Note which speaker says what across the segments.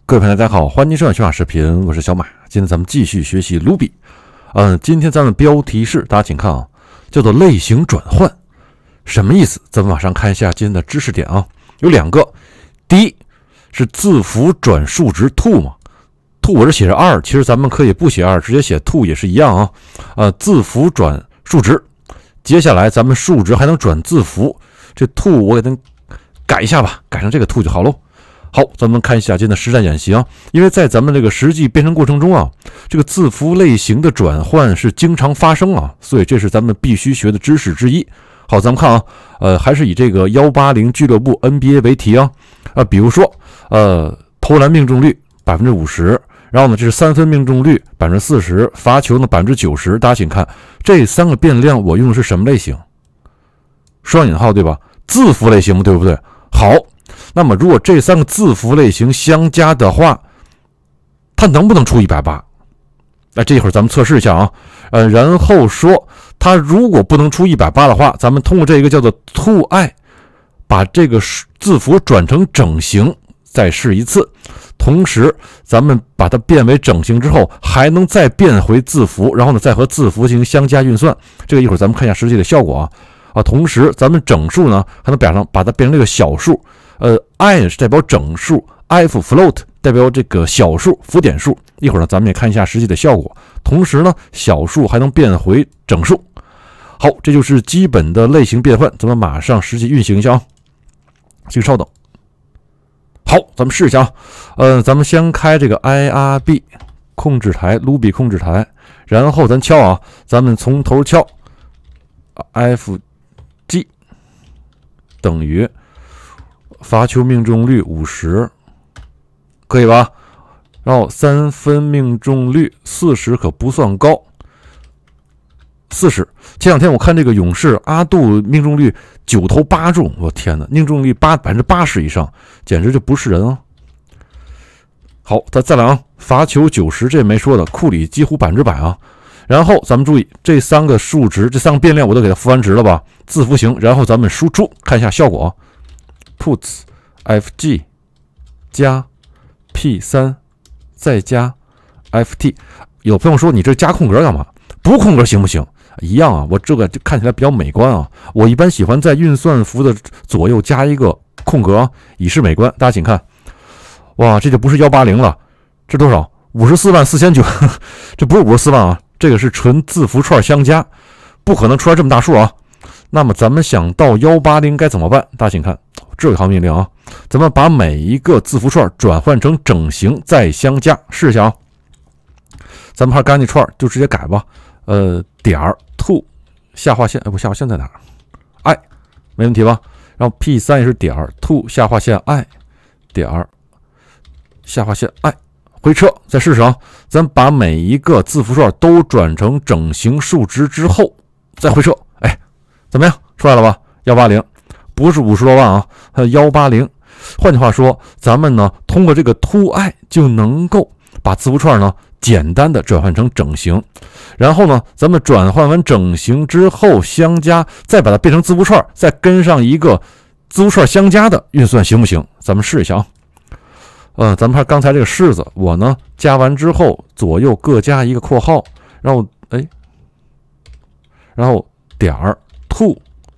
Speaker 1: 各位朋友大家好，欢迎收看学马视频，我是小马。今天咱们继续学习 Ruby。今天咱们标题是，大家请看啊，叫做类型转换，什么意思？咱们马上看一下今天的知识点啊，有两个。第一是字符转数值 to 嘛 ，to 我这写着2，其实咱们可以不写2，直接写 to 也是一样啊。字符转数值，接下来咱们数值还能转字符，这 to 我给它改一下吧，改成这个 to 就好喽。好，咱们看一下今天的实战演习啊。因为在咱们这个实际编程过程中啊，这个字符类型的转换是经常发生啊，所以这是咱们必须学的知识之一。好，咱们看啊，还是以这个180俱乐部 NBA 为题啊。比如说投篮命中率 50%， 然后呢这是3分命中率 40%， 罚球呢 90%。大家请看这3个变量我用的是什么类型？双引号对吧？字符类型对不对？好。那么如果这3个字符类型相加的话，它能不能出180？这一会儿咱们测试一下啊。然后说它如果不能出180的话，咱们通过这个叫做 toI 把这个字符转成整形，再试一次。同时咱们把它变为整形之后，还能再变回字符，然后呢再和字符进行相加运算。这个一会儿咱们看一下实际的效果啊。同时咱们整数呢还能把它变成这个小数。I 是代表整数 ，F float 代表这个小数浮点数。一会儿呢，咱们也看一下实际的效果。同时呢，小数还能变回整数。好，这就是基本的类型变换，咱们马上实际运行一下啊。请稍等。好，咱们试一下啊。咱们先开这个 IRB 控制台 ，Ruby 控制台，然后咱敲啊，咱们从头敲 ，FG 等于。罚球命中率50，可以吧？然后3分命中率40可不算高，40。前两天我看这个勇士阿杜命中率9投8中，我天哪，命中率80%以上，简直就不是人啊！好，再来啊，罚球90，这也没说的，库里几乎100%啊。然后咱们注意这3个数值，这3个变量我都给它赋完值了吧？字符型，然后咱们输出看一下效果。puts fg 加 p3 再加 ft， 有朋友说你这加空格干嘛？不空格行不行？一样啊，我这个看起来比较美观啊。我一般喜欢在运算符的左右加一个空格，以示美观。大家请看，哇，这就不是180了，这多少？544900，这不是54万啊，这个是纯字符串相加，不可能出来这么大数啊。那么咱们想到180该怎么办？大家请看。这有一行命令啊，咱们把每一个字符串转换成整形再相加，试一下啊。咱们还是干那串就直接改吧。点 to 下划线，下划线在哪儿 ？i 没问题吧？然后 p3 也是点 to 下划线 i 点下划线 i 回车，再试试啊。咱把每一个字符串都转成整形数值之后再回车，怎么样？出来了吧？180。不是50多万啊，180。换句话说，咱们呢通过这个 toI 就能够把字符串呢简单的转换成整形，然后呢咱们转换完整形之后相加，再把它变成字符串，再跟上一个字符串相加的运算，行不行？咱们试一下啊。咱们看刚才这个式子，我呢加完之后左右各加一个括号，然后点 to。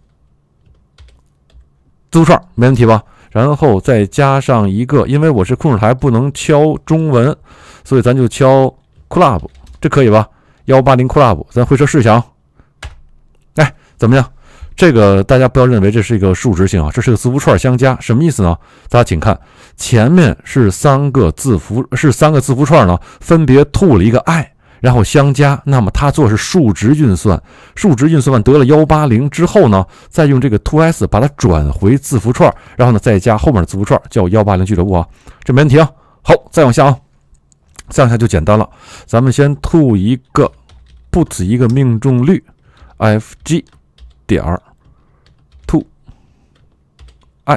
Speaker 1: 字符串没问题吧？然后再加上一个，因为我是控制台不能敲中文，所以咱就敲 club， 这可以吧？180 club， 咱回车试一下啊。怎么样？这个大家不要认为这是一个数值性啊，这是个字符串相加，什么意思呢？大家请看，前面是3个字符串呢，分别 to 了一个 i。然后相加，那么它做是数值运算，数值运算完得了180之后呢，再用这个 toS 把它转回字符串，然后呢再加后面的字符串，叫180俱乐部啊，这没问题啊。好，再往下啊，再往下就简单了，咱们先 to 一个 put 一个命中率 fg 点 to i，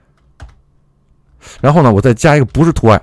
Speaker 1: 然后呢我再加一个不是 to i。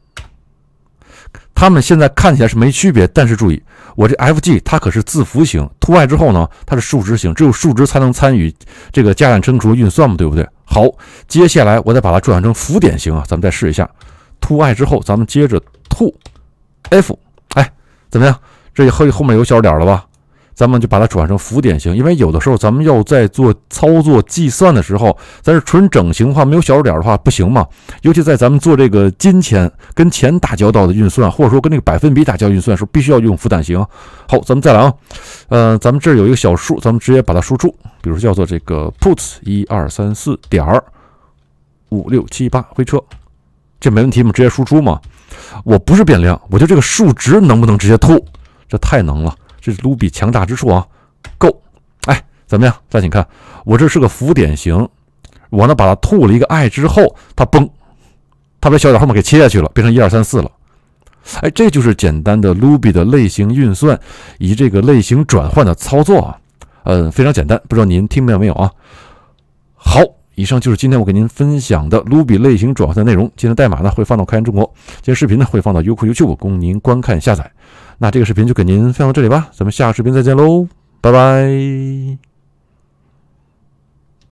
Speaker 1: 它们现在看起来是没区别，但是注意，我这 FG 它可是字符型 ，toI 之后呢，它是数值型，只有数值才能参与这个加减乘除运算嘛，对不对？好，接下来我再把它转换成浮点型啊，咱们再试一下 to i 之后，咱们接着 to f， 哎，怎么样？这后面有小点了吧？咱们就把它转成浮点型，因为有的时候咱们要在做操作计算的时候，咱是纯整形的话，没有小数点的话不行嘛。尤其在咱们做这个金钱跟钱打交道的运算，或者说跟那个百分比打交道运算的时候，必须要用浮点型。好，咱们再来啊，咱们这儿有一个小数，咱们直接把它输出，比如说叫做这个 puts 1234点5678回车，这没问题吗？直接输出嘛。我不是变量，我就这个数值能不能直接吐？这太能了。这是 Ruby 强大之处啊 ，Go， 哎，怎么样？再请看，我这是个浮点型，我呢把它吐了一个 i 之后，它崩，它把小点后面给切下去了，变成1234了。哎，这就是简单的 Ruby 的类型运算以及这个类型转换的操作啊，非常简单，不知道您听明白没有啊？好，以上就是今天我给您分享的 Ruby 类型转换的内容。今天代码呢会放到开源中国，今天视频呢会放到优酷 YouTube 供您观看下载。那这个视频就给您分享到这里吧，咱们下个视频再见喽，拜拜。